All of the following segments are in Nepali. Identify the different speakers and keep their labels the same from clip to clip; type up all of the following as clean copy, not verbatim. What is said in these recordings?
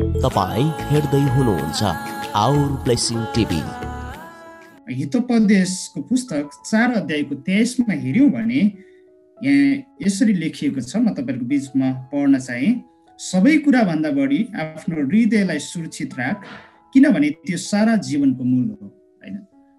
Speaker 1: तपाईं हेर्दै हुनुहुन्छ आवर ब्लेसिङ टिभी।
Speaker 2: हितोपदेशको पुस्तक 4 अध्यायको 23 मा हेर्यौं भने यहाँ यसरी लेखिएको छ, म तपाईहरुको बीचमा पढ्न चाहे। सबै कुरा भन्दा बढी आफ्नो हृदयलाई सुरक्षित राख, किनभने त्यो सारा जीवनको मूल हो। हैन,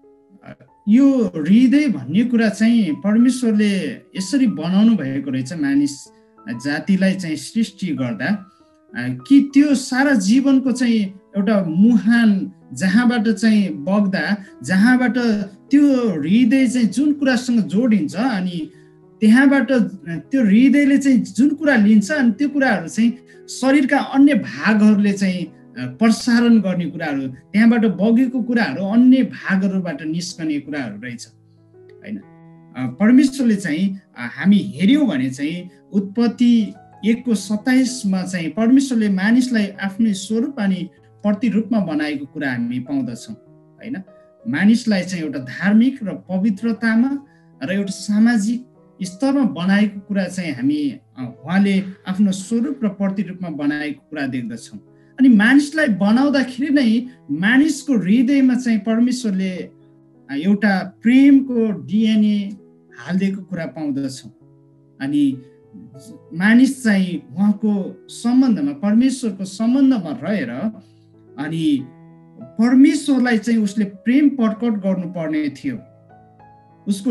Speaker 2: यो हृदय भन्ने कुरा चाहिँ परमेश्वरले यसरी बनाउनु भएको रहेछ मानिस जातिलाई चाहिँ सृष्टि गर्दा, कि त्यो सारा जीवनको चाहिँ एउटा मुहान जहाँबाट चाहिँ बग्दा, जहाँबाट त्यो हृदय चाहिँ जुन कुरासँग जोडिन्छ अनि त्यहाँबाट त्यो हृदयले चाहिँ जुन कुरा लिन्छ अनि त्यो कुराहरू चाहिँ शरीरका अन्य भागहरूले चाहिँ प्रसारण गर्ने कुराहरू, त्यहाँबाट बगेको कुराहरू अन्य भागहरूबाट निस्कने कुराहरू रहेछ। हैन, परमेश्वरले चाहिँ हामी हेर्यौं भने चाहिँ उत्पत्ति 1:27 मा चाहिँ परमेश्वरले मानिसलाई आफ्नै स्वरूप अनि प्रतिरूपमा बनाएको कुरा हामी पाउँदछौँ। हैन, मानिसलाई चाहिँ एउटा धार्मिक र पवित्रतामा र एउटा सामाजिक स्तरमा बनाएको कुरा चाहिँ हामी उहाँले आफ्नो स्वरूप र प्रतिरूपमा बनाएको कुरा देख्दछौँ। अनि मानिसलाई बनाउँदाखेरि नै मानिसको हृदयमा चाहिँ परमेश्वरले एउटा प्रेमको DNA हालिदिएको कुरा पाउँदछौँ। अनि मानिस चाहिँ उहाँको सम्बन्धमा, परमेश्वरको सम्बन्धमा रहेर अनि परमेश्वरलाई चाहिँ उसले प्रेम प्रकट गर्नुपर्ने थियो। उसको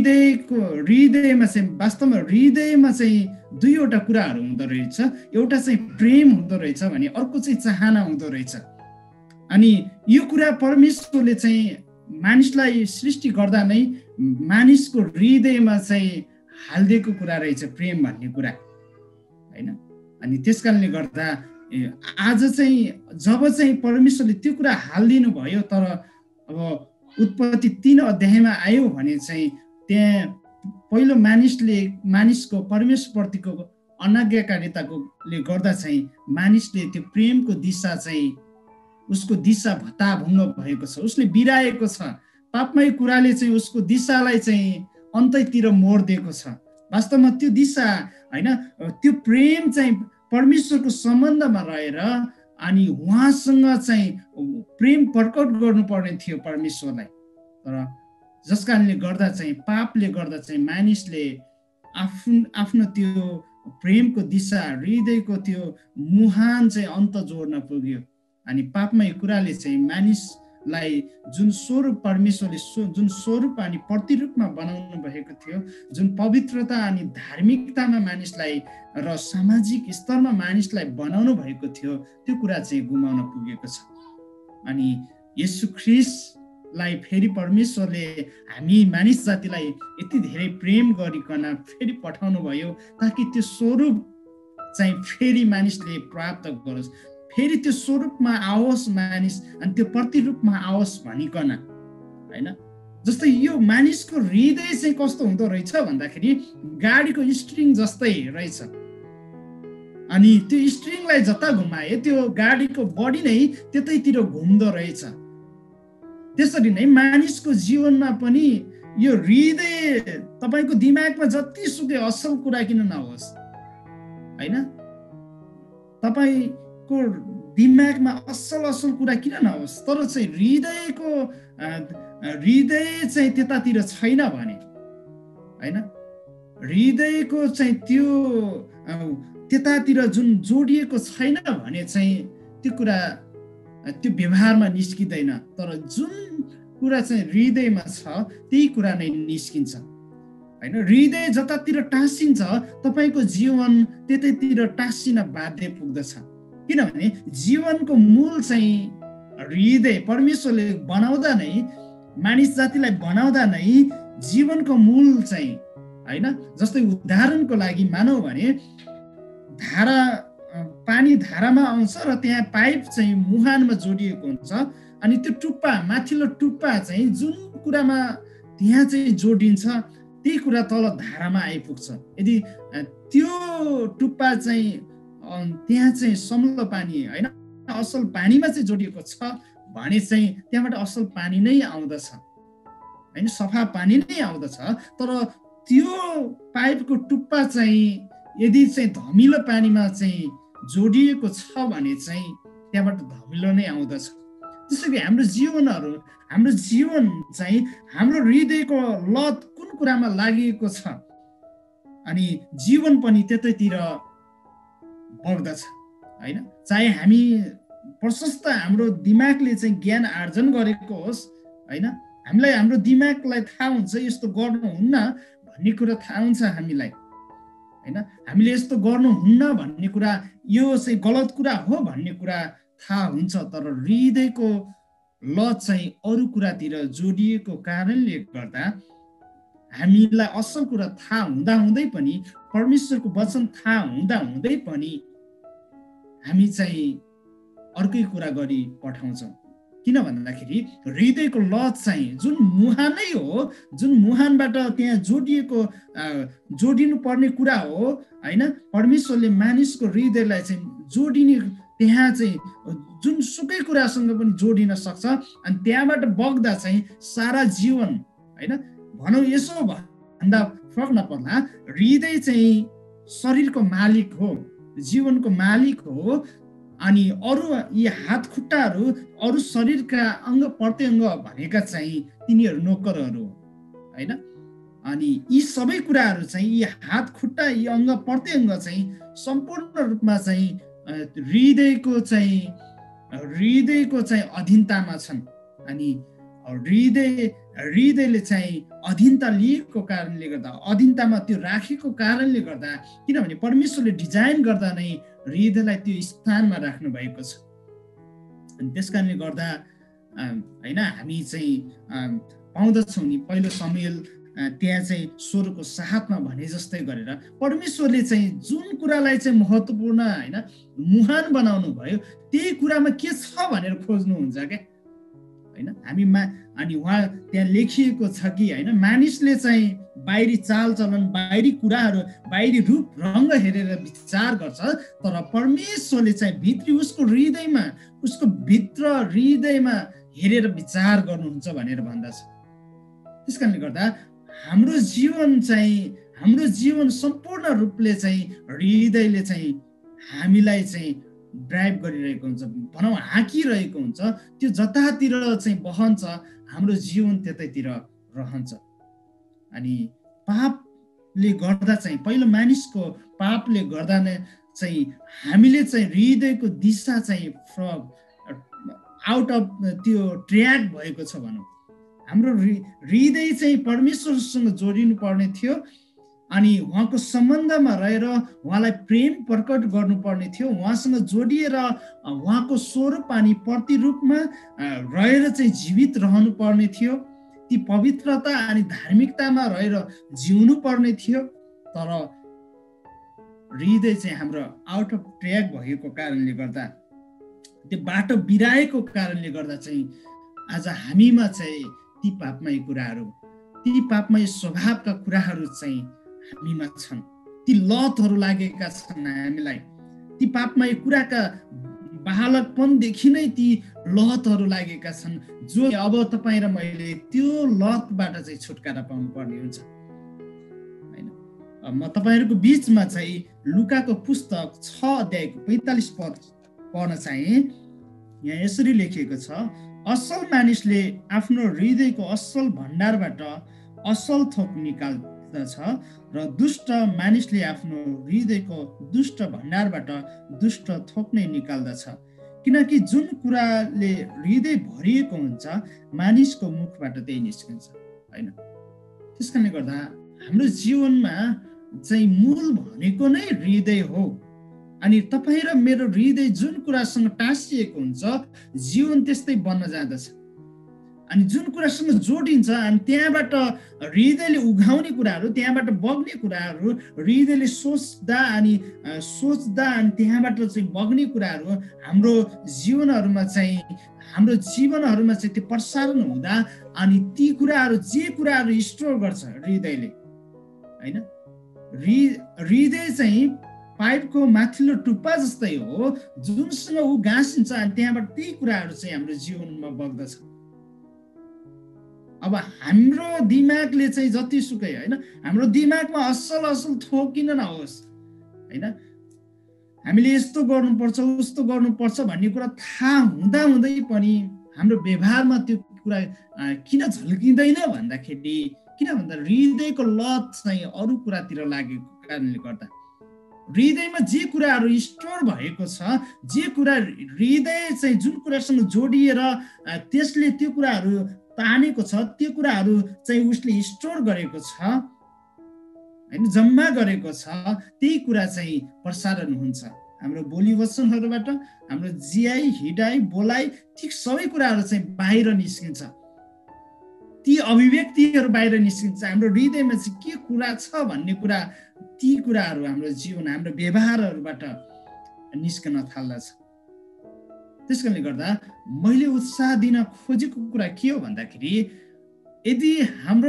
Speaker 2: हृदयमा चाहिँ वास्तवमा हृदयमा चाहिँ दुईवटा कुराहरू हुँदो रहेछ। एउटा चाहिँ प्रेम हुँदो रहेछ भने अर्को चाहिँ चाहना हुँदो रहेछ। अनि यो कुरा परमेश्वरले चाहिँ मानिसलाई सृष्टि गर्दा नै मानिसको हृदयमा चाहिँ हालिदिएको कुरा रहेछ प्रेम भन्ने कुरा। हैन, अनि त्यसकारणले गर्दा आज चाहिँ जब चाहिँ परमेश्वरले त्यो कुरा हालिदिनु भयो, तर अब उत्पत्ति 3 अध्यायमा आयो भने चाहिँ त्यहाँ पहिलो मानिसको परमेश्वरप्रतिको अनाज्ञाकारिताले गर्दा चाहिँ मानिसले त्यो प्रेमको दिशा चाहिँ उसको दिशा भत्ताभुङ्ग भएको छ, उसले बिराएको छ। पापमय कुराले चाहिँ उसको दिशालाई चाहिँ अन्तैतिर मोडिदिएको छ। वास्तवमा त्यो दिशा हैन, त्यो प्रेम चाहिँ परमेश्वरको सम्बन्धमा रहेर अनि उहाँसँग चाहिँ प्रेम प्रकट गर्नुपर्ने थियो परमेश्वरलाई। तर जस कारणले गर्दा चाहिँ पापले गर्दा चाहिँ मानिसले आफ्नो त्यो प्रेमको दिशा, हृदयको त्यो मुहान चाहिँ अन्त जोड्न पुग्यो। अनि पापमय कुराले चाहिँ मानिसलाई जुन स्वरूप परमेश्वरले जुन स्वरूप अनि प्रतिरूपमा बनाउनु भएको थियो, जुन पवित्रता अनि धार्मिकतामा मानिसलाई र सामाजिक स्तरमा मानिसलाई बनाउनु भएको थियो, त्यो कुरा चाहिँ गुमाउन पुगेको छ। अनि येशू ख्रीष्टलाई फेरि परमेश्वरले हामी मानिस जातिलाई यति धेरै प्रेम गरिकन फेरि पठाउनु भयो ताकि त्यो स्वरूप चाहिँ फेरि मानिसले प्राप्त गरोस्, फेरि त्यो स्वरूपमा आओस् मानिस, अनि त्यो प्रतिरूपमा आओस् भनिकन। हैन, जस्तै यो मानिसको हृदय चाहिँ कस्तो हुँदो रहेछ भन्दाखेरि गाडीको स्ट्रिङ जस्तै रहेछ। अनि त्यो स्ट्रिङलाई जता घुमाए त्यो गाडीको बडी नै त्यतैतिर घुम्दो रहेछ। त्यसरी नै मानिसको जीवनमा पनि यो हृदय, तपाईको दिमागमा जतिसुकै असल कुरा किन नहोस्, हैन, तपाईको दिमागमा असल कुरा किन नहोस्, तर चाहिँ हृदय चाहिँ त्यतातिर छैन भने, हैन, हृदयको चाहिँ त्यो त्यतातिर जुन जोडिएको छैन भने चाहिँ त्यो कुरा त्यो व्यवहारमा निस्किँदैन। तर जुन कुरा चाहिँ हृदयमा छ त्यही कुरा नै निस्किन्छ। हैन, हृदय जतातिर टाँसिन्छ तपाईको जीवन त्यतैतिर टाँसिन बाध्य पुग्दछ। किनभने जीवनको मूल चाहिँ हृदय, परमेश्वरले बनाउँदा नै, मानिस जातिलाई बनाउँदा नै जीवनको मूल चाहिँ, हैन, जस्तै उदाहरणको लागि मानौ भने पानी धारामा आउँछ र त्यहाँ पाइप चाहिँ मुहानमा जोडिएको हुन्छ, अनि त्यो टुप्पा, माथिल्लो टुप्पा चाहिँ जुन कुरामा त्यहाँ चाहिँ जोडिन्छ त्यही कुरा तल धारामा आइपुग्छ। यदि त्यो टुप्पा चाहिँ त्यहाँ चाहिँ समृद्ध पानी, हैन, असल पानीमा चाहिँ जोडिएको छ भने चाहिँ त्यहाँबाट असल पानी नै आउँदछ, हैन, सफा पानी नै आउँदछ। तर त्यो पाइपको टुप्पा चाहिँ यदि चाहिँ धमिलो पानीमा चाहिँ जोडिएको छ भने चाहिँ त्यहाँबाट धमिलो नै आउँदछ। त्यसैले हाम्रो जीवन चाहिँ हाम्रो हृदयको लत कुन कुरामा लागिएको छ अनि जीवन पनि त्यतैतिर बग्दछ हैन। चाहे हामी प्रशस्त हाम्रो दिमागले चाहिँ ज्ञान आर्जन गरेको होस् हैन, हामीलाई हाम्रो दिमागलाई थाहा हुन्छ यस्तो गर्नुहुन्न भन्ने कुरा थाहा हुन्छ हामीलाई हैन, हामीले यस्तो गर्नुहुन्न भन्ने कुरा, यो चाहिँ गलत कुरा हो भन्ने कुरा थाहा हुन्छ। तर हृदयको लत चाहिँ अरू कुरातिर जोडिएको कारणले गर्दा हामीलाई असल कुरा थाहा हुँदै पनि, परमेश्वरको वचन थाहा हुँदै पनि हामी चाहिँ अर्कै कुरा गरी पठाउँछौँ। किन भन्दाखेरि हृदयको लत चाहिँ जुन मुहानै हो, जुन मुहानबाट त्यहाँ जोडिनु पर्ने कुरा हो हैन, परमेश्वरले मानिसको हृदयलाई चाहिँ जोडिने, त्यहाँ चाहिँ जुन सुकै कुरासँग पनि जोडिन सक्छ अनि त्यहाँबाट बग्दा चाहिँ सारा जीवन हैन। भनौँ यसो भन्दा फरक नपर्ला, हृदय चाहिँ शरीरको मालिक हो, जीवनको मालिक हो अनि अरू यी हात खुट्टाहरू, अरू शरीरका अङ्ग प्रत्यङ्ग भनेका चाहिँ तिनीहरू नोकरहरू हो हैन। अनि यी सबै कुराहरू चाहिँ, यी हात खुट्टा, यी अङ्ग प्रत्यङ्ग चाहिँ सम्पूर्ण रूपमा चाहिँ हृदयको चाहिँ अधीनतामा छन्। अनि हृदयले चाहिँ अधीनता लिएको कारणले गर्दा, अधीनतामा त्यो राखेको कारणले गर्दा, किनभने परमेश्वरले डिजाइन गर्दा नै हृदयलाई त्यो स्थानमा राख्नु भएको छ। अनि त्यस कारणले गर्दा हैन हामी चाहिँ पाउँदछौँ नि पहिलो शमूएल त्यहाँ चाहिँ 16 को 7 मा भने जस्तै गरेर परमेश्वरले चाहिँ जुन कुरालाई चाहिँ महत्त्वपूर्ण हैन मुहान बनाउनु भयो त्यही कुरामा के छ भनेर खोज्नुहुन्छ के हैन। हामीमा अनि उहाँ त्यहाँ लेखिएको छ कि हैन, मानिसले चाहिँ बाहिरी चालचलन, बाहिरी कुराहरू, बाहिरी रूप रङ्ग हेरेर विचार गर्छ, तर परमेश्वरले चाहिँ भित्री उसको हृदयमा, उसको भित्र हृदयमा हेरेर विचार गर्नुहुन्छ भनेर भन्दछ। त्यसकारणले गर्दा हाम्रो जीवन सम्पूर्ण रूपले चाहिँ हृदयले चाहिँ हामीलाई चाहिँ ड्राइभ गरिरहेको हुन्छ, भनौँ हाँकिरहेको हुन्छ। त्यो जतातिर चाहिँ बहन्छ हाम्रो जीवन त्यतैतिर रहन्छ। अनि पापले गर्दा चाहिँ, पहिलो मानिसको पापले गर्दा नै चाहिँ हामीले चाहिँ हृदयको दिशा चाहिँ आउट अफ त्यो ट्र्याक भएको छ भनौँ। हाम्रो हृदय चाहिँ परमेश्वरसँग जोडिनु पर्ने थियो अनि उहाँको सम्बन्धमा रहेर उहाँलाई प्रेम प्रकट गर्नुपर्ने थियो, उहाँसँग जोडिएर उहाँको स्वरूप अनि प्रतिरूपमा रहेर चाहिँ जीवित रहनु पर्ने थियो, ती पवित्रता अनि धार्मिकतामा रहेर जिउनु पर्ने थियो। तर हृदय चाहिँ हाम्रो आउट अफ ट्र्याक भएको कारणले गर्दा, त्यो बाटो बिराएको कारणले गर्दा चाहिँ आज हामीमा चाहिँ ती पापमय कुराहरू, ती पापमय स्वभावका कुराहरू चाहिँ हामीमा छन्, ती लतहरू लागेका छन् हामीलाई। ती पापमय कुराका बालकपनदेखि नै ती लतहरू लागेका छन्, जो अब तपाईँ र मैले त्यो लतबाट चाहिँ छुटकारा पाउनु पर्ने हुन्छ हैन। म तपाईँहरूको बिचमा चाहिँ लुकाको पुस्तक 6 अध्यायको 45 पद पढ्न चाहे। यहाँ यसरी लेखिएको छ, असल मानिसले आफ्नो हृदयको असल भण्डारबाट असल थोक निकाल्दछ र दुष्ट मानिसले आफ्नो हृदयको दुष्ट भण्डारबाट दुष्ट थोक नै निकाल्दछ। किनकि जुन कुराले हृदय भरिएको हुन्छ मानिसको मुखबाट त्यही निस्किन्छ हैन। त्यसकारणले गर्दा हाम्रो जीवनमा चाहिँ मूल भनेको नै हृदय हो। अनि तपाईँ र मेरो हृदय जुन कुरासँग टाँसिएको हुन्छ जीवन त्यस्तै बन्न जाँदछ। अनि जुन कुरासँग जोडिन्छ अनि त्यहाँबाट हृदयले उघाउने कुराहरू, त्यहाँबाट बग्ने कुराहरू, हृदयले सोच्दा अनि त्यहाँबाट चाहिँ बग्ने कुराहरू हाम्रो जीवनहरूमा चाहिँ त्यो प्रसारण हुँदा अनि ती कुराहरू, जे कुराहरू स्टोर गर्छ हृदयले हैन। हृदय चाहिँ पाइपको माथिल्लो टुप्पा जस्तै हो, जुनसँग ऊ गाँसिन्छ अनि त्यहाँबाट त्यही कुराहरू चाहिँ हाम्रो जीवनमा बग्दछ। अब हाम्रो दिमागले चाहिँ जतिसुकै हैन, हाम्रो दिमागमा असल थोक किन नहोस् हैन, हामीले यस्तो गर्नुपर्छ उस्तो गर्नुपर्छ भन्ने कुरा थाहा हुँदै पनि हाम्रो व्यवहारमा त्यो कुरा किन झल्किँदैन भन्दाखेरि किन भन्दा हृदयको लत चाहिँ अरू कुरातिर लागेको कारणले गर्दा हृदयमा जे कुराहरू स्टोर भएको छ जे कुरा हृदय चाहिँ जुन कुरासँग जोडिएर त्यसले त्यो कुराहरू तानेको छ त्यो कुराहरू चाहिँ उसले स्टोर गरेको छ हैन जम्मा गरेको छ त्यही कुरा चाहिँ प्रसारण हुन्छ हाम्रो बोली वचनहरूबाट हाम्रो जियाइ हिडाइ बोलाइ ठिक सबै कुराहरू चाहिँ बाहिर निस्किन्छ ती अभिव्यक्तिहरू बाहिर निस्किन्छ हाम्रो हृदयमा चाहिँ के कुरा छ भन्ने कुरा ती कुराहरू हाम्रो जीवन हाम्रो व्यवहारहरूबाट निस्कन थाल्दछ त्यसकारणले गर्दा मैले उत्साह दिन खोजेको कुरा के हो भन्दाखेरि यदि हाम्रो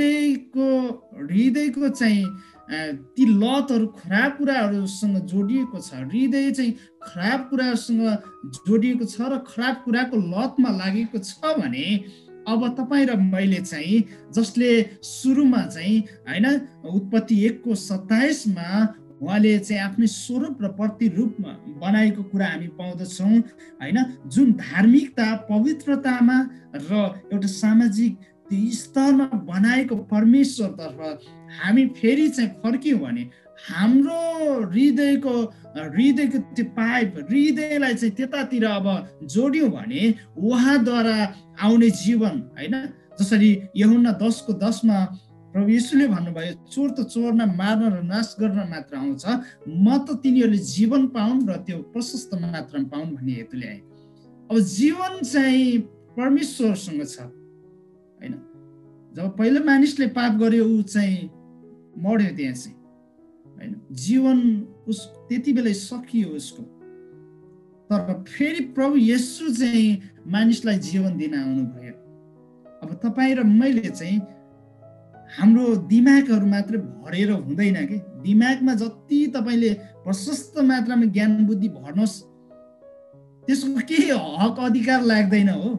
Speaker 2: हृदयको चाहिँ ती लतहरू खराब कुराहरूसँग जोडिएको छ हृदय चाहिँ खराब कुराहरूसँग जोडिएको छ र खराब कुराको लतमा लागेको छ भने अब तपाईँ र मैले चाहिँ जसले सुरुमा चाहिँ हैन उत्पत्ति 1:27 उहाँले चाहिँ आफ्नै स्वरूप र प्रतिरूपमा बनाएको कुरा हामी पाउँदछौँ हैन जुन धार्मिकता पवित्रतामा र एउटा सामाजिक स्तरमा बनाएको परमेश्वरतर्फ हामी फेरि चाहिँ फर्क्यौँ भने हाम्रो हृदयको त्यो पाइप हृदयलाई चाहिँ त्यतातिर अब जोड्यौँ भने उहाँद्वारा आउने जीवन हैन जसरी यूहन्ना 10:10 प्रभु येशूले भन्नुभयो चोर त चोर्न मार्न र नाश गर्न मात्र आउँछ म त तिनीहरूले जीवन पाउन् र त्यो प्रशस्त मात्रामा पाउन् भन्ने हेतुले आए अब जीवन चाहिँ परमेश्वरसँग छ हैन जब पहिलो मानिसले पाप गर्यो ऊ चाहिँ मर्यो त्यहाँ चाहिँ हैन जीवन उस त्यति बेला सकियो उसको तर फेरि प्रभु येशू चाहिँ मानिसलाई जीवन दिन आउनुभयो अब तपाईँ र मैले चाहिँ हाम्रो दिमागहरू मात्र भरेर हुँदैन के दिमागमा जति तपाईले प्रशस्त मात्रामा ज्ञान बुद्धि भर्नुहोस् त्यसको केही हक अधिकार लाग्दैन हो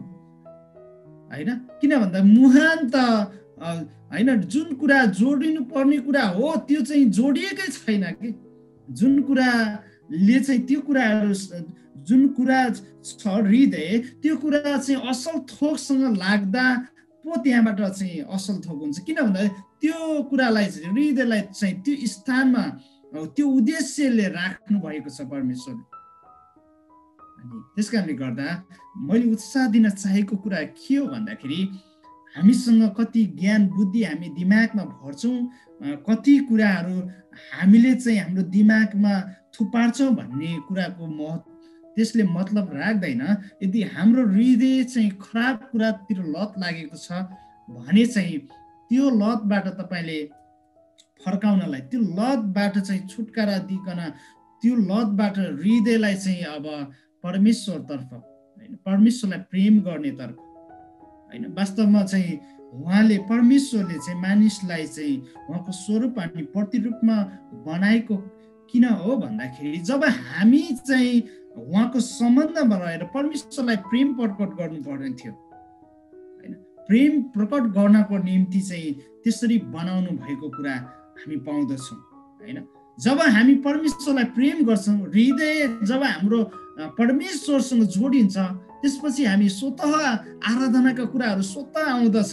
Speaker 2: हैन किन भन्दा मुहान त हैन जुन कुरा जोडिनु पर्ने कुरा हो त्यो चाहिँ जोडिएकै छैन के जुन कुराले चाहिँ त्यो कुराहरू जुन कुरा छ हृदय त्यो कुरा चाहिँ असल थोकसँग लाग्दा पो त्यहाँबाट चाहिँ असल थोक हुन्छ किन भन्दा त्यो कुरालाई चाहिँ हृदयलाई चाहिँ त्यो स्थानमा त्यो उद्देश्यले राख्नु भएको छ परमेश्वरले अनि त्यसकारणले गर्दा मैले उत्साह दिन चाहेको कुरा के हो भन्दाखेरि हामीसँग कति ज्ञान बुद्धि हामी दिमागमा भर्छौँ कति कुराहरू हामीले चाहिँ हाम्रो दिमागमा थुपार्छौँ भन्ने कुराको त्यसले मतलब राख्दैन यदि हाम्रो हृदय चाहिँ खराब कुरातिर लत लागेको छ भने चाहिँ त्यो लतबाट तपाईले फर्काउनलाई त्यो लतबाट चाहिँ छुटकारा दिकन त्यो लतबाट हृदयलाई चाहिँ अब परमेश्वरतर्फ हैन परमेश्वरलाई प्रेम गर्नेतर्फ हैन वास्तवमा चाहिँ उहाँले परमेश्वरले चाहिँ मानिसलाई चाहिँ उहाँको स्वरूप अनि प्रतिरूपमा बनाएको किन हो भन्दाखेरि जब हामी चाहिँ उहाँको सम्बन्धमा रहेर परमेश्वरलाई प्रेम प्रकट गर्नु पर्ने थियो हैन प्रेम प्रकट गर्नको निम्ति चाहिँ त्यसरी बनाउनु भएको कुरा हामी पाउँदछौँ हैन जब हामी परमेश्वरलाई प्रेम गर्छौँ हृदय जब हाम्रो परमेश्वरसँग जोडिन्छ त्यसपछि हामी स्वतः आराधनाका कुराहरू स्वतः आउँदछ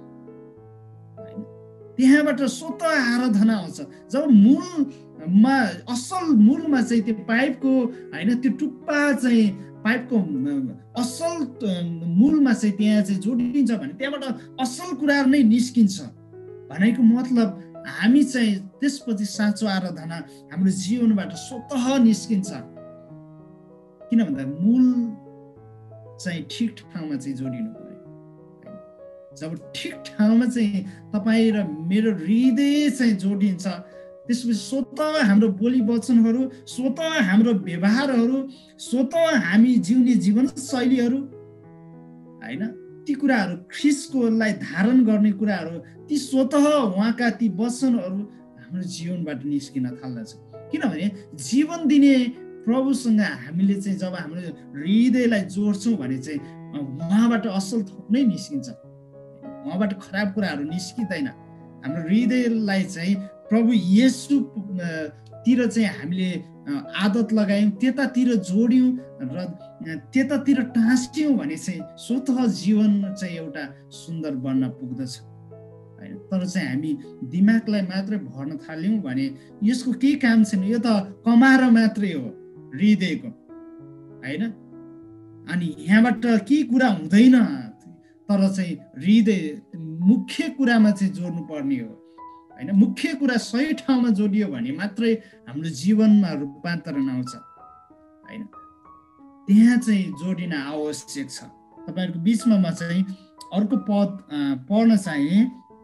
Speaker 2: त्यहाँबाट स्वतः आराधना आउँछ जब मूलमा असल मूलमा चाहिँ त्यो पाइपको हैन त्यो टुप्पा चाहिँ पाइपको असल मूलमा चाहिँ त्यहाँ चाहिँ जोडिन्छ भने त्यहाँबाट असल कुराहरू नै निस्किन्छ भनेको मतलब हामी चाहिँ त्यसपछि साँचो आराधना हाम्रो जीवनबाट स्वतः निस्किन्छ किन भन्दा मूल चाहिँ ठिक ठाउँमा चाहिँ जोडिनु पर्यो जब ठिक ठाउँमा चाहिँ तपाईँ र मेरो हृदय चाहिँ जोडिन्छ त्यसपछि स्वतः हाम्रो बोली वचनहरू स्वतः हाम्रो व्यवहारहरू स्वतः हामी जिउने जीवनशैलीहरू हैन ती कुराहरू ख्रीष्टकोलाई धारण गर्ने कुराहरू ती स्वतः उहाँका ती वचनहरू हाम्रो जीवनबाट निस्किन थाल्दछ किनभने जीवन दिने प्रभुसँग हामीले चाहिँ जब हाम्रो हृदयलाई जोड्छौँ भने चाहिँ उहाँबाट असल थोक नै निस्किन्छ उहाँबाट खराब कुराहरू निस्किँदैन हाम्रो हृदयलाई चाहिँ प्रभु येशू तिर चाहिँ हामीले आदत लगायौँ, त्यतातिर जोड्यौँ र त्यतातिर टाँस्यौँ भने चाहिँ स्वत जीवन चाहिँ एउटा सुन्दर बन्न पुग्दछ हैन। तर चाहिँ हामी दिमागलाई मात्रै भर्न थाल्यौँ भने यसको केही काम छैन, यो त कमाएर मात्रै हो हृदयको हैन। अनि यहाँबाट केही कुरा हुँदैन, तर चाहिँ हृदय मुख्य कुरामा चाहिँ जोड्नु पर्ने हो हैन। मुख्य कुरा सही ठाउँमा जोडियो भने मात्रै हाम्रो जीवनमा रूपान्तरण आउँछ हैन। त्यहाँ चाहिँ जोडिन आवश्यक छ। तपाईँहरूको बिचमा म चाहिँ अर्को पद पढ्न चाहे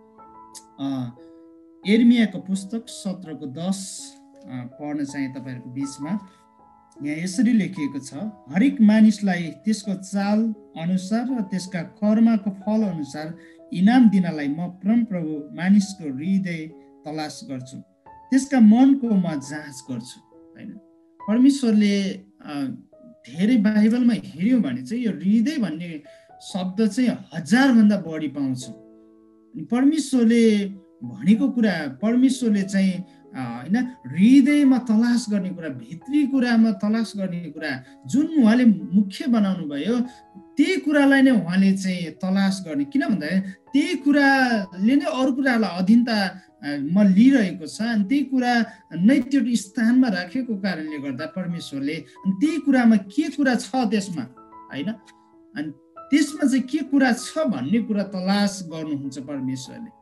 Speaker 2: यिर्मियाको पुस्तक 17:10 पढ्न चाहे तपाईँहरूको बिचमा। यहाँ यसरी लेखिएको छ, हरेक मानिसलाई त्यसको चाल अनुसार र त्यसका कर्मको फल अनुसार इनाम दिनलाई म परमप्रभु मानिसको हृदय तलास गर्छु, त्यसका मनको म जाँच गर्छु हैन। परमेश्वरले धेरै बाइबलमा हेऱ्यौँ भने चाहिँ यो हृदय भन्ने शब्द चाहिँ 1000 भन्दा बढी पाउँछौँ। अनि परमेश्वरले भनेको कुरा, परमेश्वरले चाहिँ हैन हृदयमा तलास गर्ने कुरा, भित्री कुरामा तलास गर्ने कुरा जुन उहाँले मुख्य बनाउनु भयो त्यही कुरालाई नै उहाँले चाहिँ तलास गर्ने। किन भन्दा त्यही कुराले नै अरू कुरालाई अधीनतामा लिइरहेको छ अनि त्यही कुरा नै त्यो स्थानमा राखेको कारणले गर्दा परमेश्वरले अनि त्यही कुरामा के कुरा छ त्यसमा हैन, अनि त्यसमा चाहिँ के कुरा छ भन्ने कुरा तलास गर्नुहुन्छ परमेश्वरले।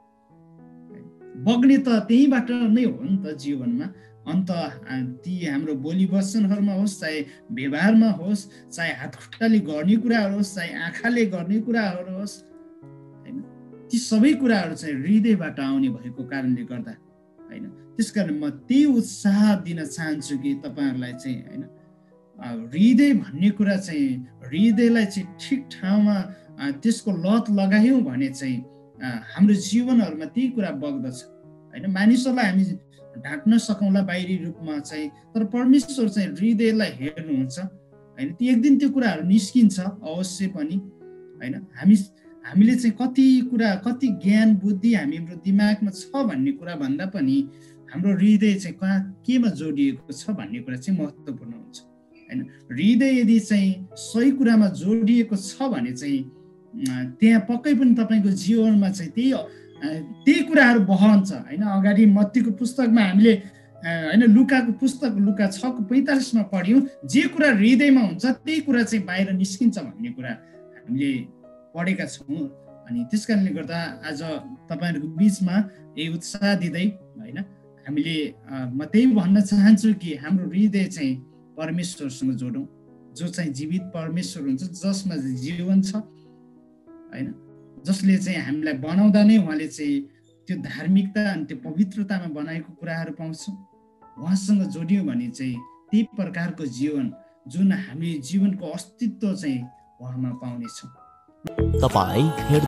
Speaker 2: बग्ने त त्यहीबाट नै हो नि त जीवनमा। अन्त ती हाम्रो बोली वचनहरूमा होस्, चाहे व्यवहारमा होस्, चाहे हात खुट्टाले गर्ने कुराहरू होस्, चाहे आँखाले गर्ने कुराहरू होस् हैन, ती सबै कुराहरू चाहिँ हृदयबाट आउने भएको कारणले गर्दा हैन। त्यसकारण म त्यही उत्साह दिन चाहन्छु कि तपाईँहरूलाई चाहिँ हैन हृदय भन्ने कुरा चाहिँ हृदयलाई चाहिँ ठिक ठाउँमा त्यसको लत लगायौँ भने चाहिँ हाम्रो जीवनहरूमा त्यही कुरा बग्दछ हैन। मानिसहरूलाई हामी ढाक्न सकौँला बाहिरी रूपमा चाहिँ, तर परमेश्वर चाहिँ हृदयलाई हेर्नुहुन्छ हैन। एक दिन त्यो कुराहरू निस्किन्छ अवश्य पनि हैन। हामीले चाहिँ कति कुरा, कति ज्ञान बुद्धि हाम्रो दिमागमा छ भन्ने कुरा भन्दा पनि हाम्रो हृदय चाहिँ कहाँ केमा जोडिएको छ भन्ने कुरा चाहिँ महत्त्वपूर्ण हुन्छ हैन। हृदय यदि चाहिँ सही कुरामा जोडिएको छ भने चाहिँ त्यहाँ पक्कै पनि तपाईँको जीवनमा चाहिँ त्यही कुराहरू बहन्छ हैन। अगाडि मत्तीको पुस्तकमा हामीले हैन लुकाको पुस्तक लुका 6:45 पढ्यौँ, जे कुरा हृदयमा हुन्छ त्यही कुरा चाहिँ बाहिर निस्किन्छ भन्ने कुरा हामीले पढेका छौँ। अनि त्यस कारणले गर्दा आज तपाईँहरूको बिचमा यही उत्साह दिँदै हैन हामीले म त्यही भन्न चाहन्छु कि हाम्रो हृदय चाहिँ परमेश्वरसँग जोडौँ, जो चाहिँ जीवित परमेश्वर हुन्छ, जसमा जीवन छ हैन, जसले चाहिँ हामीलाई बनाउँदा नै उहाँले चाहिँ त्यो धार्मिकता अनि त्यो पवित्रतामा बनाएको कुराहरू पाउँछौँ। उहाँसँग जोडियो भने चाहिँ त्यही प्रकारको जीवन जुन हामी जीवनको अस्तित्व चाहिँ उहाँमा पाउनेछौँ।
Speaker 1: तपाईँ